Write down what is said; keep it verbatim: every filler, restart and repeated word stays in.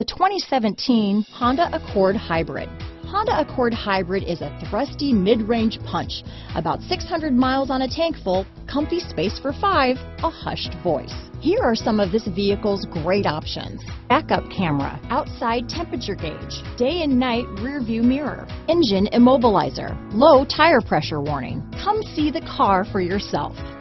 twenty seventeen Honda Accord Hybrid. Honda Accord Hybrid is a thrusty mid-range punch, about six hundred miles on a tank full, comfy space for five, a hushed voice. Here are some of this vehicle's great options: backup camera, outside temperature gauge, day and night rear view mirror, engine immobilizer, low tire pressure warning. Come see the car for yourself.